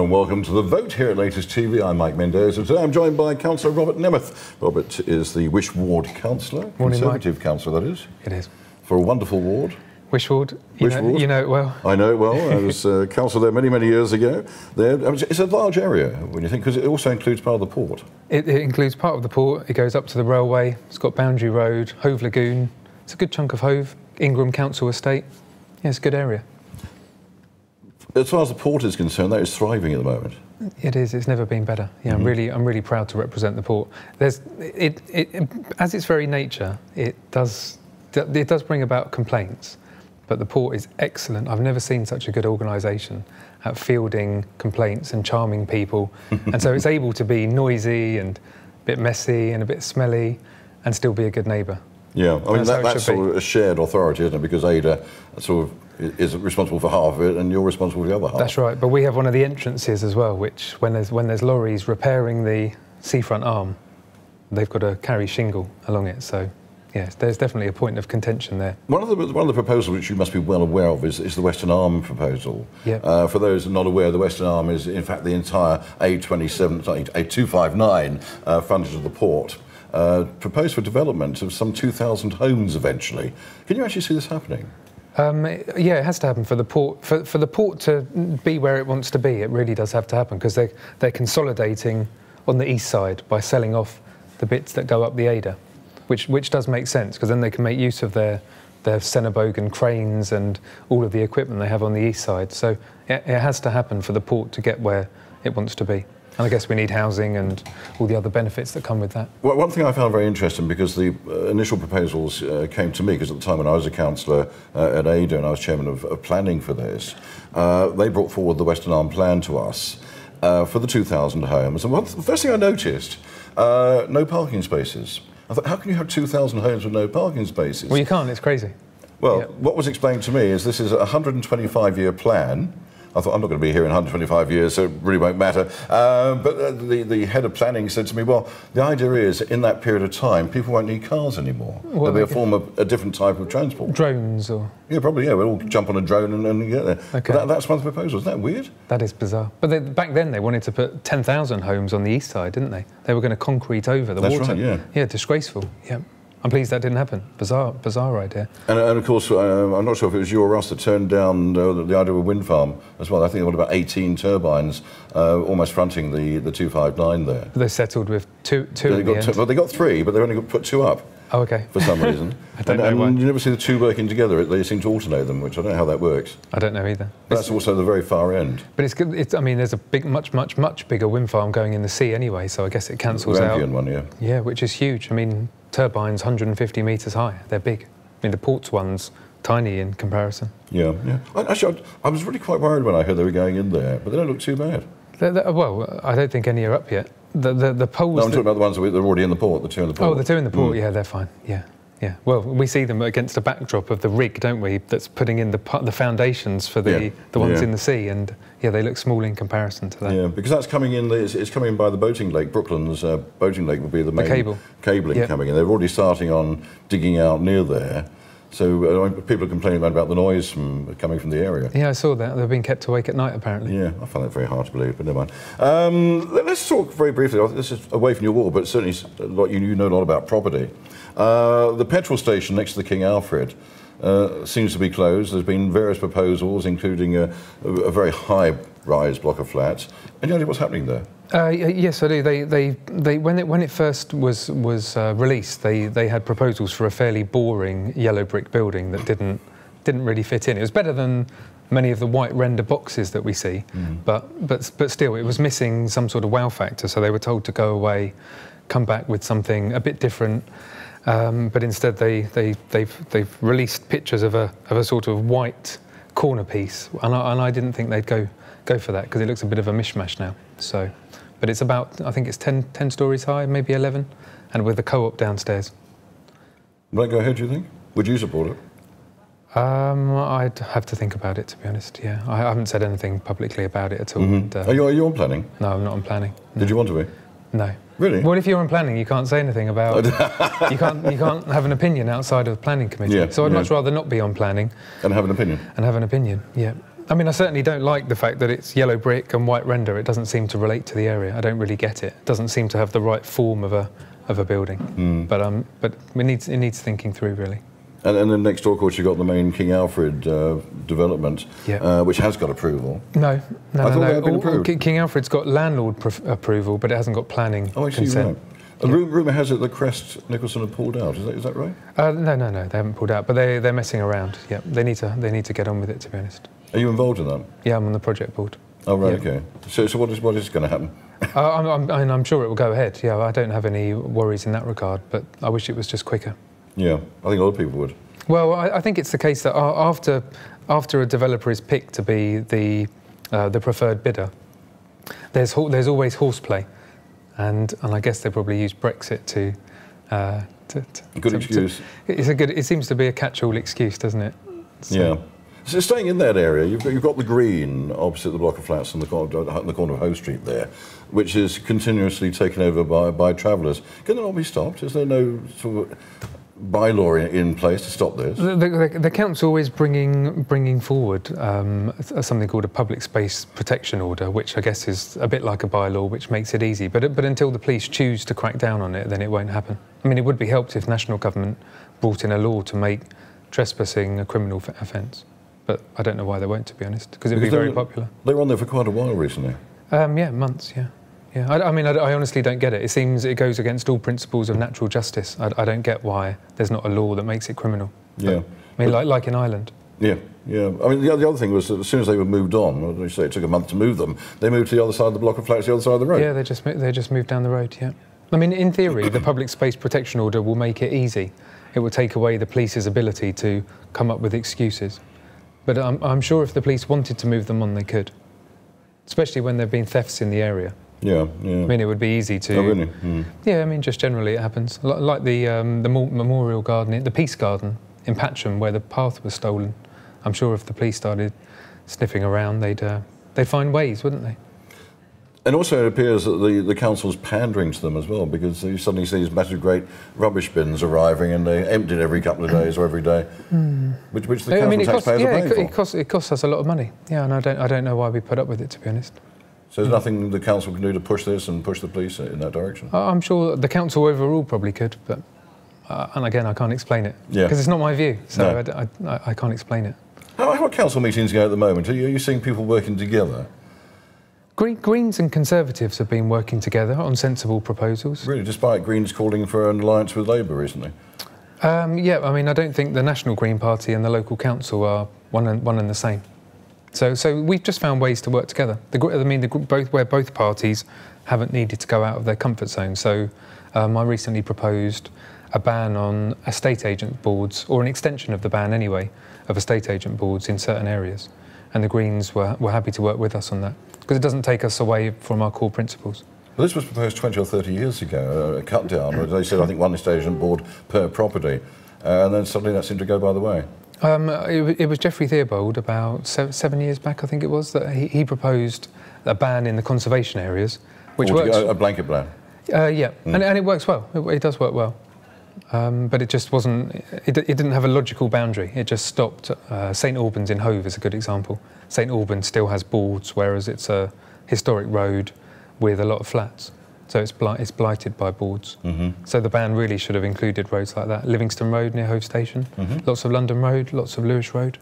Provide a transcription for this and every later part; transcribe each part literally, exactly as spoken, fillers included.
and welcome to The Vote here at Latest T V. I'm Mike Mendoza. Today I'm joined by Councillor Robert Nemeth. Robert is the Wish Ward Councillor, Morning, Conservative Mike. Councillor, that is. It is. For a wonderful ward. Wish Ward. You, Wish know, Ward. you know it well. I know it well. I was uh, councillor there many, many years ago. There, I mean, it's a large area when you think, because it also includes part of the port. It, it includes part of the port. It goes up to the railway. It's got Boundary Road, Hove Lagoon. It's a good chunk of Hove. Ingram Council Estate. Yeah, it's a good area. As far as the port is concerned, that is thriving at the moment. It is. It's never been better. Yeah, mm-hmm. I'm really, I'm really proud to represent the port. There's, it, it, it, as its very nature, it does, it does bring about complaints, but the port is excellent. I've never seen such a good organisation at fielding complaints and charming people, and so it's able to be noisy and a bit messy and a bit smelly, and still be a good neighbour. Yeah, I mean, that's, that, that's sort of a shared authority, isn't it? Because Ada sort of is responsible for half of it and you're responsible for the other half. That's right, but we have one of the entrances as well, which when there's, when there's lorries repairing the seafront arm, they've got to carry shingle along it, so yes, there's definitely a point of contention there. One of the, one of the proposals which you must be well aware of is, is the Western Arm proposal. Yep. Uh, for those not aware, the Western Arm is in fact the entire A twenty-seven, sorry, A two fifty-nine uh, frontage of the port. Uh, proposed for development of some two thousand homes eventually. Can you actually see this happening? Um, yeah, it has to happen for the port. For, for the port to be where it wants to be, it really does have to happen, because they, they're consolidating on the east side by selling off the bits that go up the Ada, which, which does make sense, because then they can make use of their, their Cenebogan cranes and all of the equipment they have on the east side. So it, it has to happen for the port to get where it wants to be. And I guess we need housing and all the other benefits that come with that. Well, one thing I found very interesting, because the uh, initial proposals uh, came to me, because at the time when I was a councillor uh, at Ada and I was chairman of, of planning for this, uh, they brought forward the Western Arm plan to us uh, for the two thousand homes. And one, the first thing I noticed, uh, no parking spaces. I thought, how can you have two thousand homes with no parking spaces? Well, you can't, it's crazy. Well, yep. What was explained to me is this is a one hundred twenty-five year plan. I thought, I'm not going to be here in one hundred twenty-five years, so it really won't matter. Uh, but uh, the, the head of planning said to me, well, the idea is in that period of time, people won't need cars anymore. Well, There'll be a form of a different type of transport. Drones or... Yeah, probably, yeah. We'll all jump on a drone and, and get there. Okay. That, that's one of the proposals. Isn't that weird? That is bizarre. But they, back then, they wanted to put ten thousand homes on the east side, didn't they? They were going to concrete over the that's water. Right, yeah. Yeah, disgraceful. Yeah. I'm pleased that didn't happen. Bizarre, bizarre idea. And, and of course, uh, I'm not sure if it was you or us that turned down uh, the, the idea of a wind farm as well. I think there were about eighteen turbines uh, almost fronting the, the two fifty-nine there. They settled with two, two they in got the end. Well, they got three, but they only got put two up. Oh, okay. For some reason. I don't and, know and why. you never see the two working together. They seem to alternate them, which I don't know how that works. I don't know either. That's it's, also the very far end. But it's good. It's, I mean, there's a big, much, much, much bigger wind farm going in the sea anyway, so I guess it cancels the out. Rampion one, yeah. Yeah, which is huge. I mean, turbines one hundred fifty metres high. They're big. I mean, the port's one's tiny in comparison. Yeah, yeah. I, actually, I, I was really quite worried when I heard they were going in there, but they don't look too bad. They're, they're, well, I don't think any are up yet. The the, the poles. No, I'm talking about the ones that are already in the port. The two in the port. Oh, the two in the port. Mm. Yeah, they're fine. Yeah. Yeah, well, we see them against a backdrop of the rig, don't we, that's putting in the the foundations for the, yeah. the ones yeah. in the sea, and yeah, they look small in comparison to that. Yeah, because that's coming in, it's, it's coming in by the boating lake. Brooklyn's uh, boating lake will be the main the cable. cabling yep. coming in. They're already starting on digging out near there. So uh, people are complaining about the noise from coming from the area. Yeah, I saw that. They've been kept awake at night, apparently. Yeah, I find that very hard to believe, but never mind. Um, let's talk very briefly. This is away from your wall, but certainly a lot, you, you know a lot about property. Uh, the petrol station next to the King Alfred uh, seems to be closed. There's been various proposals, including a, a very high-rise block of flats. Any idea what's happening there? Uh, yes, I do. They, they, they, when it when it first was was uh, released, they they had proposals for a fairly boring yellow brick building that didn't didn't really fit in. It was better than many of the white render boxes that we see, mm. but but but still, it was missing some sort of wow factor. So they were told to go away, come back with something a bit different. Um, but instead, they they they've they've released pictures of a of a sort of white corner piece, and I, and I didn't think they'd go go for that because it looks a bit of a mishmash now. So, but it's about I think it's ten, ten stories high, maybe eleven, and with a co-op downstairs. Might go ahead, do you think? Would you support it? Um, I'd have to think about it, to be honest. Yeah, I haven't said anything publicly about it at all. Mm-hmm. and, uh, are, you, are you on planning? No, I'm not on planning. No. Did you want to be? No. Really? Well, if you're on planning, you can't say anything about. you can't. You can't have an opinion outside of the planning committee. Yeah, so I'd yeah. much rather not be on planning. And have an opinion. And have an opinion. Yeah. I mean, I certainly don't like the fact that it's yellow brick and white render. It doesn't seem to relate to the area. I don't really get it. It doesn't seem to have the right form of a of a building. Mm. But um, but it needs it needs thinking through, really. And, and then next door, of course, you've got the main King Alfred uh, development, yeah. uh, which has got approval. No, no, I no. thought no. that had been approved. King Alfred's got landlord approval, but it hasn't got planning oh, actually, consent. Right. A yeah. rumour has it that Crest Nicholson have pulled out. Is that is that right? Uh, no, no, no. They haven't pulled out, but they they're messing around. Yeah, they need to they need to get on with it. To be honest. Are you involved in that? Yeah, I'm on the project board. Oh right, yeah. okay. So so what is what is going to happen? uh, I'm, I'm, I mean, I'm sure it will go ahead. Yeah, I don't have any worries in that regard, but I wish it was just quicker. Yeah, I think a lot of people would. Well, I, I think it's the case that after after a developer is picked to be the uh, the preferred bidder, there's there's always horseplay. And, and I guess they probably use Brexit to... Uh, to, to good to, excuse. To, it's a good. It seems to be a catch-all excuse, doesn't it? So. Yeah. So staying in that area, you've got, you've got the green opposite the block of flats on the corner, on the corner of Hoe Street there, which is continuously taken over by, by travellers. Can it not be stopped? Is there no sort of bylaw in, in place to stop this? The, the, the council is bringing bringing forward um, something called a public space protection order, which I guess is a bit like a bylaw, which makes it easy. But but until the police choose to crack down on it, then it won't happen. I mean, it would be helped if national government brought in a law to make trespassing a criminal offence. But I don't know why they won't, to be honest, because it'd be very popular. They were on there for quite a while recently. Um, yeah, months. Yeah. Yeah, I, I mean, I, I honestly don't get it. It seems it goes against all principles of natural justice. I, I don't get why there's not a law that makes it criminal. Yeah. But, I mean, like, like in Ireland. Yeah, yeah. I mean, the, the other thing was that as soon as they were moved on, well, they say it took a month to move them, they moved to the other side of the block of flats, the other side of the road. Yeah, they just, they just moved down the road, yeah. I mean, in theory, the public space protection order will make it easy. It will take away the police's ability to come up with excuses. But I'm, I'm sure if the police wanted to move them on, they could. Especially when there have been thefts in the area. Yeah, yeah. I mean, it would be easy to... Oh, really? Mm. Yeah, I mean, just generally it happens. L like the um, the memorial garden, the Peace Garden in Patcham, where the path was stolen. I'm sure if the police started sniffing around, they'd, uh, they'd find ways, wouldn't they? And also it appears that the, the council's pandering to them as well, because you suddenly see these massive great rubbish bins arriving and they're emptied every couple of days or every day, mm. which, which the council I mean, taxpayers costs, yeah, are paying it, for. It costs, it costs us a lot of money, yeah, and I don't, I don't know why we put up with it, to be honest. So there's nothing the council can do to push this and push the police in that direction? I'm sure the council overall probably could, but, uh, and again, I can't explain it. Yeah. Because it's not my view, so No. I, I, I can't explain it. How, how are council meetings going at the moment? Are you, are you seeing people working together? Green, Greens and Conservatives have been working together on sensible proposals. Really, despite Greens calling for an alliance with Labour recently? Um, yeah, I mean, I don't think the National Green Party and the local council are one and, one and the same. So, so we've just found ways to work together. The, I mean, the, both where both parties haven't needed to go out of their comfort zone. So, um, I recently proposed a ban on estate agent boards, or an extension of the ban anyway, of estate agent boards in certain areas, and the Greens were were happy to work with us on that because it doesn't take us away from our core principles. Well, this was proposed twenty or thirty years ago, a cut down. They said, I think, one estate agent board per property, uh, and then suddenly that seemed to go by the way. Um, it, it was Geoffrey Theobald about seven, seven years back, I think it was, that he, he proposed a ban in the conservation areas, which works. A blanket ban. Uh, yeah, mm. and, and it works well. It, it does work well, um, but it just wasn't. It, it didn't have a logical boundary. It just stopped. Uh, Saint Albans in Hove is a good example. Saint Albans still has boards, whereas it's a historic road with a lot of flats. So it's, bli it's blighted by boards. Mm-hmm. So the ban really should have included roads like that. Livingston Road near Hove Station, mm-hmm. lots of London Road, lots of Lewis Road.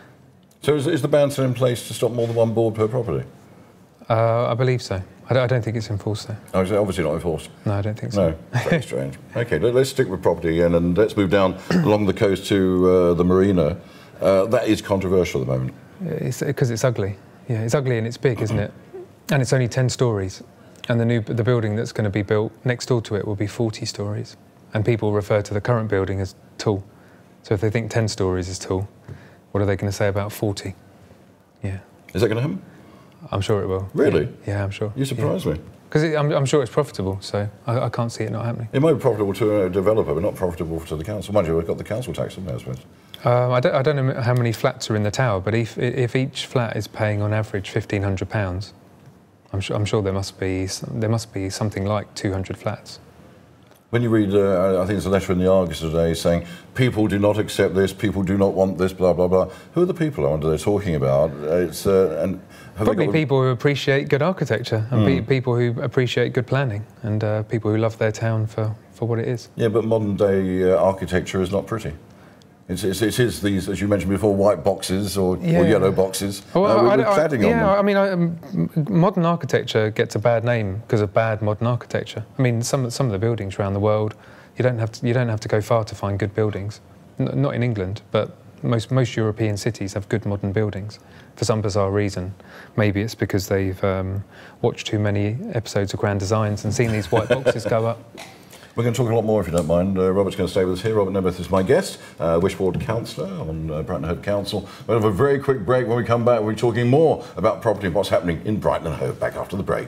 So is, is the ban still in place to stop more than one board per property? Uh, I believe so. I don't, I don't think it's enforced though. Oh, is it obviously not enforced? No, I don't think so. No, very strange. Okay, let, let's stick with property again and let's move down along the coast to uh, the marina. Uh, that is controversial at the moment. It's because it's ugly. Yeah, it's ugly and it's big, isn't it? And it's only ten stories. And the new the building that's going to be built next door to it will be forty stories. And people refer to the current building as tall. So if they think ten stories is tall, what are they going to say about forty? Yeah. Is that going to happen? I'm sure it will. Really? Yeah, yeah I'm sure. You surprise yeah. me. Because I'm, I'm sure it's profitable, so I, I can't see it not happening. It might be profitable to a developer, but not profitable to the council. Mind you, we've got the council tax in there, I suppose. Um, I, don't, I don't know how many flats are in the tower, but if, if each flat is paying on average fifteen hundred pounds, I'm sure, I'm sure there must be there must be something like two hundred flats. When you read, uh, I think there's a letter in the Argus today saying, people do not accept this, people do not want this, blah, blah, blah. Who are the people I wonder they're talking about? It's, uh, and Probably people who appreciate good architecture and mm. pe people who appreciate good planning and uh, people who love their town for, for what it is. Yeah, but modern day uh, architecture is not pretty. It's, it's, it is these, as you mentioned before, white boxes or, yeah. or yellow boxes well, uh, with, with cladding I, yeah, on them. I mean, I, um, modern architecture gets a bad name because of bad modern architecture. I mean, some some of the buildings around the world, you don't have to you don't have to go far to find good buildings. N not in England, but most most European cities have good modern buildings for some bizarre reason. Maybe it's because they've um, watched too many episodes of Grand Designs and seen these white boxes go up. We're going to talk a lot more if you don't mind. Uh, Robert's going to stay with us here. Robert Nemeth is my guest, uh, Wish Ward Councillor on uh, Brighton and Hove Council. We'll have a very quick break. When we come back, we'll be talking more about property and what's happening in Brighton and Hove. Back after the break.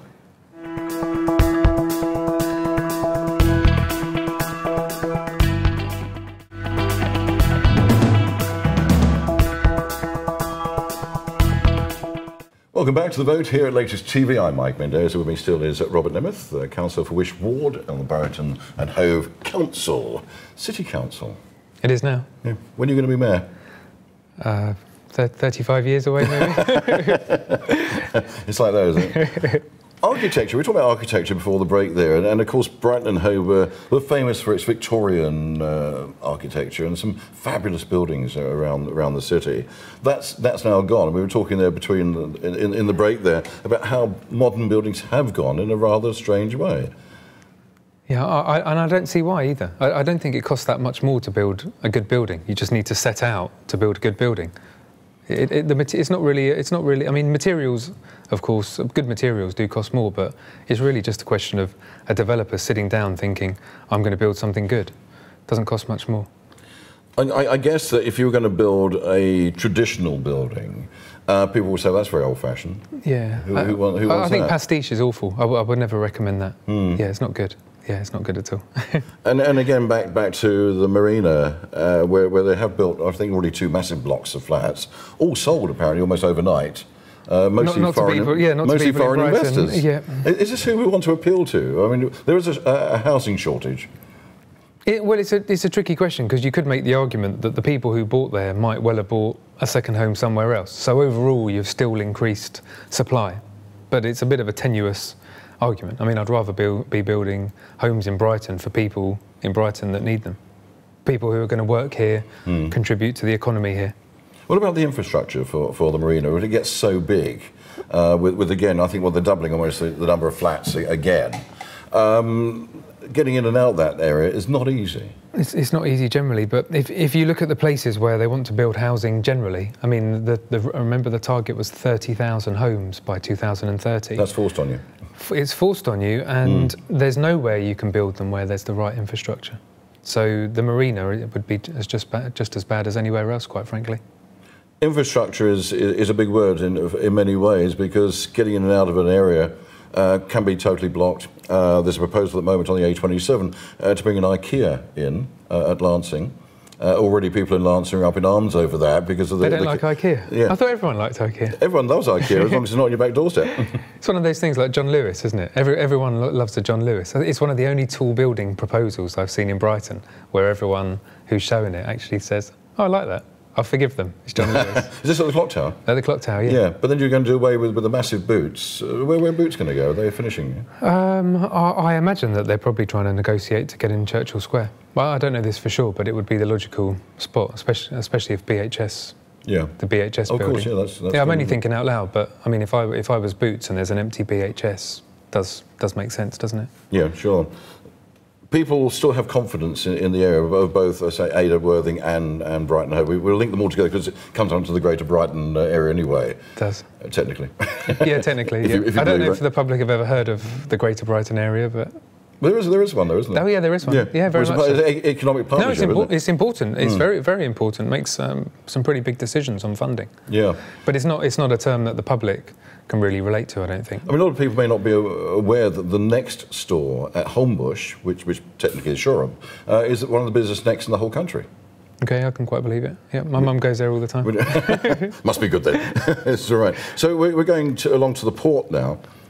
Welcome back to The Vote here at Latest T V. I'm Mike Mendoza. With me still is Robert Nemeth, uh, Councillor for Wish Ward on the Brighton and Hove Council. City Council. It is now. Yeah. When are you going to be mayor? Uh, thirty-five years away, maybe. It's like that, isn't it? Architecture, we were talking about architecture before the break there, and, and of course Brighton and Hove uh, were famous for its Victorian uh, architecture and some fabulous buildings around around the city. That's that's now gone. We were talking there between in, in, in the break there about how modern buildings have gone in a rather strange way. Yeah, I, I, and I don't see why either. I, I don't think it costs that much more to build a good building. You just need to set out to build a good building. It, it, the, it's not really, it's not really, I mean, materials, of course, good materials do cost more, but it's really just a question of a developer sitting down thinking, I'm going to build something good. It doesn't cost much more. I, I guess that if you were going to build a traditional building, uh, people would say, that's very old-fashioned. Yeah. Who, who, who, who wants I think that? pastiche is awful. I, I would never recommend that. Mm. Yeah, it's not good. Yeah, it's not good at all. and, and again, back back to the marina, uh, where, where they have built, I think, already two massive blocks of flats, all sold apparently almost overnight. Uh, mostly not, not foreign, people, yeah, not mostly foreign in investors. Yeah. Is this who we want to appeal to? I mean, there is a, a housing shortage. It, well, it's a, it's a tricky question because you could make the argument that the people who bought there might well have bought a second home somewhere else. So overall, you've still increased supply, but it's a bit of a tenuous argument. I mean, I'd rather build, be building homes in Brighton for people in Brighton that need them. People who are going to work here, mm. contribute to the economy here. What about the infrastructure for, for the marina? When it gets so big, uh, with, with, again, I think, well, they're doubling almost the, the number of flats again. Um, getting in and out that area is not easy. It's, it's not easy generally, but if, if you look at the places where they want to build housing generally, I mean, the, the, remember the target was thirty thousand homes by two thousand thirty. That's forced on you. It's forced on you, and mm. there's nowhere you can build them where there's the right infrastructure. So the marina it would be as just, ba just as bad as anywhere else, quite frankly. Infrastructure is, is a big word in, in many ways, because getting in and out of an area uh, can be totally blocked. Uh, there's a proposal at the moment on the A twenty-seven uh, to bring an IKEA in uh, at Lancing. Uh, already people in Lancing are up in arms over that because of the... They don't the, like IKEA? Yeah. I thought everyone liked IKEA. Everyone loves IKEA as long as it's not on your back doorstep. It's one of those things like John Lewis, isn't it? Every, everyone lo loves a John Lewis. It's one of the only tall building proposals I've seen in Brighton where everyone who's showing it actually says, oh, I like that. I'll forgive them. It's John Lewis. Is this at the clock tower? At the clock tower, yeah. Yeah, but then you're going to do away with, with the massive boots. Uh, where, where are boots going to go? Are they finishing? Um, I, I imagine that they're probably trying to negotiate to get in Churchill Square. Well, I don't know this for sure, but it would be the logical spot, especially especially if B H S, yeah, the B H S oh, building. Of course, yeah, that's, that's yeah, I'm only thinking out loud, but I mean, if I if I was Boots and there's an empty B H S, does does make sense, doesn't it? Yeah, sure. People still have confidence in, in the area of both, uh, say, Ada, Worthing and, and Brighton Hove. We, we'll link them all together because it comes onto the Greater Brighton uh, area anyway. It does. Uh, technically. Yeah, technically. if yeah. you, if you I don't know right. if the public have ever heard of the Greater Brighton area, but... Well, there is, there is one though, isn't there? Oh yeah, there is one. Yeah, yeah very well, much it's so. an economic partnership, No, it's, impo isn't it? it's important. It's mm. very, very important. Makes um, some pretty big decisions on funding. Yeah. But it's not, it's not a term that the public can really relate to, I don't think. I mean, a lot of people may not be aware that the next store at Holmbush, which, which technically is Shoreham, uh, is one of the busiest next in the whole country. Okay, I can quite believe it. Yeah, my mum goes there all the time. Must be good then. It's all right. So we're, we're going to, along to the port now.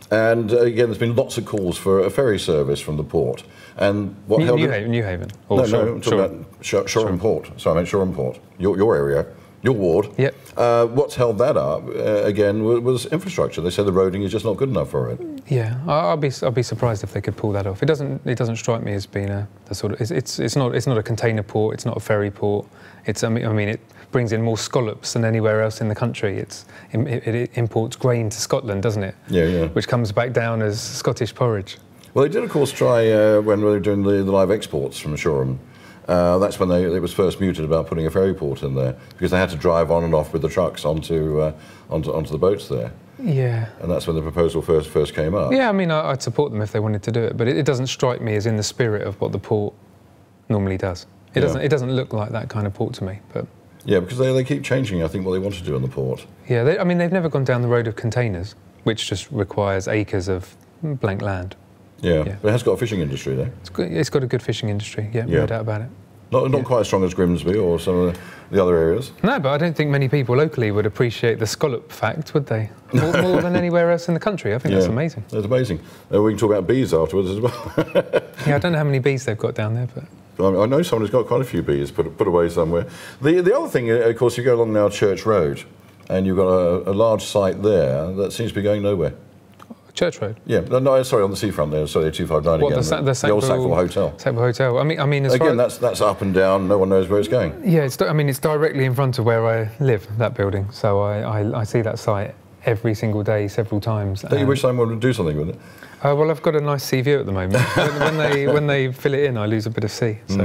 And uh, again, there's been lots of calls for a ferry service from the port. And what New, held New, it? Haven, New Haven. No, Shore, no, I'm talking Shore. about Shore, Shoreham Port. Sorry, I meant Shoreham Port. Your, your area, your ward. Yep. Uh, what's held that up, uh, again, was, was infrastructure. They said the roading is just not good enough for it. Yeah, I- I'll be I'll be surprised if they could pull that off. It doesn't it doesn't strike me as being a, a sort of it's, it's it's not it's not a container port. It's not a ferry port. It's I mean I mean it brings in more scallops than anywhere else in the country. It's it, it imports grain to Scotland, doesn't it? Yeah, yeah. Which comes back down as Scottish porridge. Well, they did, of course, try uh, when they were doing the, the live exports from Shoreham. Uh, that's when they, it was first mooted about putting a ferry port in there, because they had to drive on and off with the trucks onto uh, onto, onto the boats there. Yeah. And that's when the proposal first first came up. Yeah, I mean, I, I'd support them if they wanted to do it, but it, it doesn't strike me as in the spirit of what the port normally does. It Yeah. doesn't. It doesn't look like that kind of port to me. But Yeah, because they, they keep changing, I think, what they want to do in the port. yeah, they, I mean, they've never gone down the road of containers, which just requires acres of blank land. Yeah, Yeah. but it has got a fishing industry there. It's got, it's got a good fishing industry. Yeah, Yeah. no doubt about it. Not, not Yeah. quite as strong as Grimsby or some of the, the other areas. No, but I don't think many people locally would appreciate the scallop fact, would they? More, more than anywhere else in the country. I think that's Yeah. amazing. That's amazing. Uh, we can talk about bees afterwards as well. Yeah, I don't know how many bees they've got down there, but I know someone who's got quite a few bees put, put away somewhere. The, the other thing, uh, of course, you go along now Church Road, and you've got a, a large site there that seems to be going nowhere. Church Road. Yeah, no, no sorry, on the seafront there, sorry, two five nine What, again. the, Sa- the, the old Sackville- Sackville Hotel. Sackville Hotel. I mean, I mean, as far Again, that's that's up and down. No one knows where it's going. yeah, it's, I mean, it's directly in front of where I live, that building. So I, I, I see that site every single day, several times. Don't you and- wish someone would do something with it? Uh, well, I've got a nice sea view at the moment. when, when they when they fill it in, I lose a bit of sea. So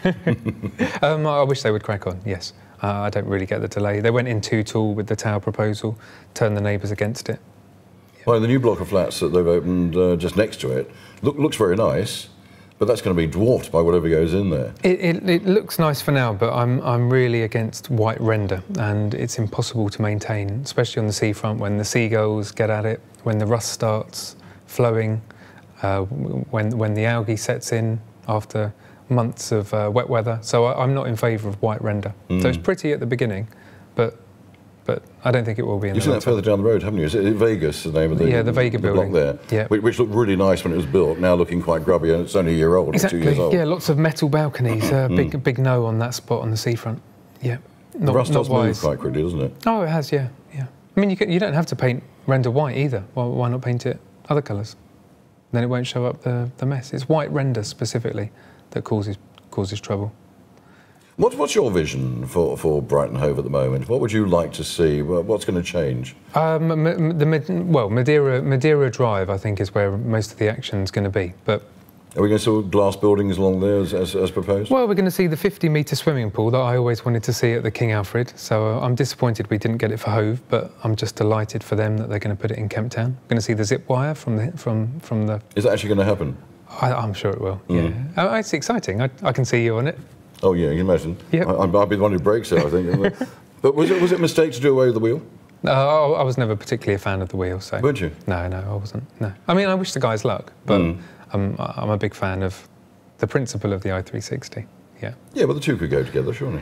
Mm. um, I wish they would crack on. Yes, uh, I don't really get the delay. They went in too tall with the tower proposal, turned the neighbours against it. Well, the new block of flats that they've opened uh, just next to it look, looks very nice, but that's going to be dwarfed by whatever goes in there. It, it, it looks nice for now, but I'm I'm really against white render, and it's impossible to maintain, especially on the seafront when the seagulls get at it, when the rust starts flowing, uh, when when the algae sets in after months of uh, wet weather. So I, I'm not in favour of white render. Mm. So it's pretty at the beginning, but but I don't think it will be in You've the seen long that further down the road, haven't you? Is it Vegas, the name of the, Yeah, the Vega block building. there? Yeah. Which, which looked really nice when it was built, now looking quite grubby, and it's only a year old, or Exactly. two years old. Yeah, lots of metal balconies. Uh, Mm. Big big no on that spot on the seafront. Yeah. The Not, rust not does move wise. quite quickly, doesn't it? Oh, it has, yeah, yeah. I mean, you, can, you don't have to paint render white either. Why, why not paint it other colours? Then it won't show up the, the mess. It's white render specifically that causes causes trouble. What's, what's your vision for, for Brighton Hove at the moment? What would you like to see? Wha- What's going to change? Um, m- m- the Mad- well, Madeira Madeira Drive, I think, is where most of the action's going to be. But Are we going to see glass buildings along there as, as, as proposed? well, we're going to see the fifty metre swimming pool that I always wanted to see at the King Alfred. So uh, I'm disappointed we didn't get it for Hove, but I'm just delighted for them that they're going to put it in Kemp Town. Going to see the zip wire from the from from the. Is that actually going to happen? I, I'm sure it will. Mm. Yeah, uh, it's exciting. I, I can see you on it. Oh yeah, you can imagine. Yep. I, I'll be the one who breaks it, I think. But was it was it a mistake to do away with the wheel? Uh, I, I was never particularly a fan of the wheel, so. Weren't you? No, no, I wasn't. No. I mean, I wish the guys luck, but Mm. I'm, I'm a big fan of the principle of the i three sixty. Yeah. Yeah, but the two could go together, surely.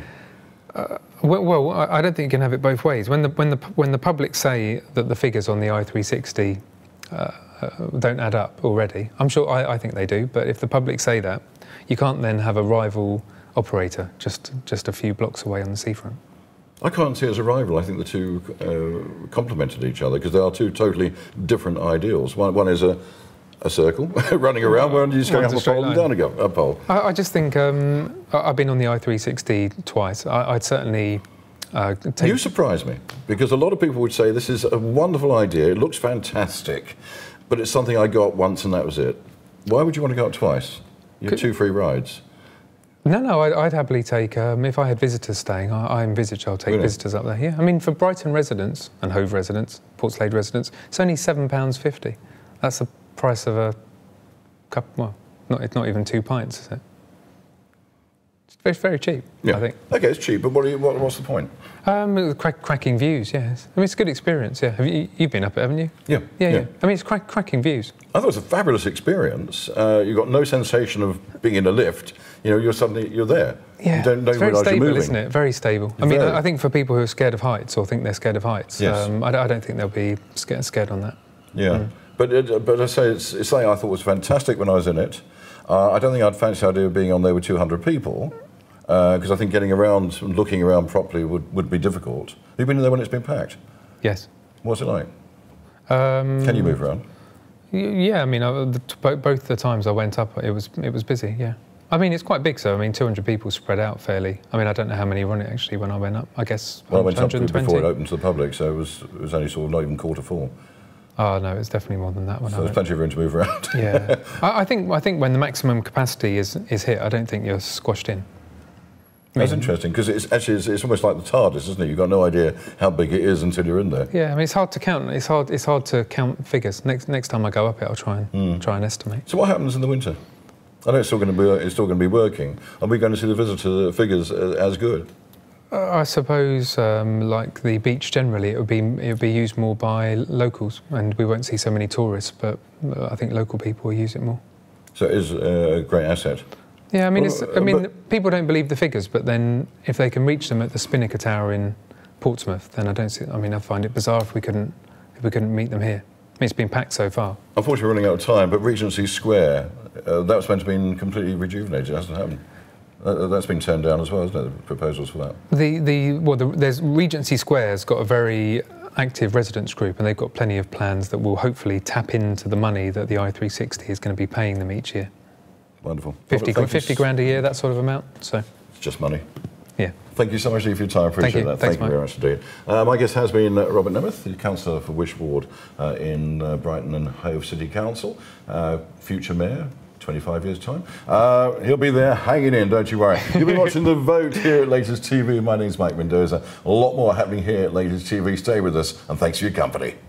Well, well, I I don't think you can have it both ways. When the when the when the public say that the figures on the i three sixty uh, uh, don't add up already, I'm sure I, I think they do. But if the public say that, you can't then have a rival operator just just a few blocks away on the seafront. I can't see it as a rival. I think the two uh, complemented each other because they are two totally different ideals. One, one is a, a circle running around, where you're just going One's up a a straight pole and line. down a, go, a pole. I, I just think um, I- I've been on the i three sixty twice. I, I'd certainly uh, take. You surprise me because a lot of people would say this is a wonderful idea. It looks fantastic, but it's something I got once and that was it. Why would you want to go up twice? You have Could- two free rides. No, no, I'd, I'd happily take, um, if I had visitors staying, I, I envisage I'll take Really? visitors up there, yeah. I mean, for Brighton residents and Hove residents, Portslade residents, it's only seven pounds fifty. That's the price of a cup, well, not, it's not even two pints, is it? It's very, very cheap, Yeah. I think. Okay, it's cheap, but what, are you, what what's the point? Um, crack, cracking views, yes. I mean, it's a good experience, yeah. Have you, you've been up it, haven't you? Yeah, Yeah, yeah. yeah. I mean, it's crack, cracking views. I thought it was a fabulous experience. Uh, you've got no sensation of being in a lift. You know, you're suddenly you're there. Yeah, You don't, don't it's very realise you're stable, moving. isn't it? Very stable. I mean, Very. I I think for people who are scared of heights or think they're scared of heights, Yes. um, I, don't- I don't think they'll be scared, scared on that. Yeah. But, it, but I say it's, it's something I thought was fantastic when I was in it. Uh, I don't think I'd fancy the idea of being on there with two hundred people, because uh, I think getting around and looking around properly would, would be difficult. Have you been in there when it's been packed? Yes. What's it like? Um, Can you move around? Yeah, I mean, uh, the, both, both the times I went up, it was it was busy. Yeah, I mean, it's quite big, so I mean, two hundred people spread out fairly. I mean, I don't know how many run it actually when I went up. I guess well, I went up one hundred twenty before it opened to the public, so it was it was only sort of not even quarter full. Oh no, it's definitely more than that. When so I there's went. plenty of room to move around. Yeah, I, I think I think when the maximum capacity is is hit, I don't think you're squashed in. That's I mean, interesting, because it's actually it's, it's almost like the TARDIS, isn't it? You've got no idea how big it is until you're in there. Yeah, I mean, it's hard to count. It's hard. It's hard to count figures. Next next time I go up it, I'll try and mm. try and estimate. So what happens in the winter? I know it's still going to be it's still going to be working. Are we going to see the visitor figures as good? Uh, I suppose, um, like the beach generally, it would be it would be used more by locals, and we won't see so many tourists. But I think local people will use it more. So it is a great asset. Yeah, I mean, well, it's, I mean, but, people don't believe the figures, but then if they can reach them at the Spinnaker Tower in Portsmouth, then I don't see. I mean, I find it bizarre if we couldn't if we couldn't meet them here. I mean, it's been packed so far. Unfortunately, we're running out of time. But Regency Square, uh, that was meant to be completely rejuvenated. It hasn't happened. Uh, that's been turned down as well, isn't it? The proposals for that. The the well, the, there's Regency Square's got a very active residents group, and they've got plenty of plans that will hopefully tap into the money that the I three sixty is going to be paying them each year. Wonderful. fifty, fifty grand a year, that sort of amount. So it's just money. Yeah. Thank you so much, Lee, for your time. I appreciate Thank you. that. Thanks, Thank you very much indeed. Uh, my guest has been uh, Robert Nemeth, the Councillor for Wish Ward uh, in uh, Brighton and Hove City Council, uh, future Mayor. twenty-five years' time. Uh, he'll be there hanging in, don't you worry. You'll be watching The Vote here at Latest T V. My name's Mike Mendoza. A lot more happening here at Latest T V. Stay with us, and thanks for your company.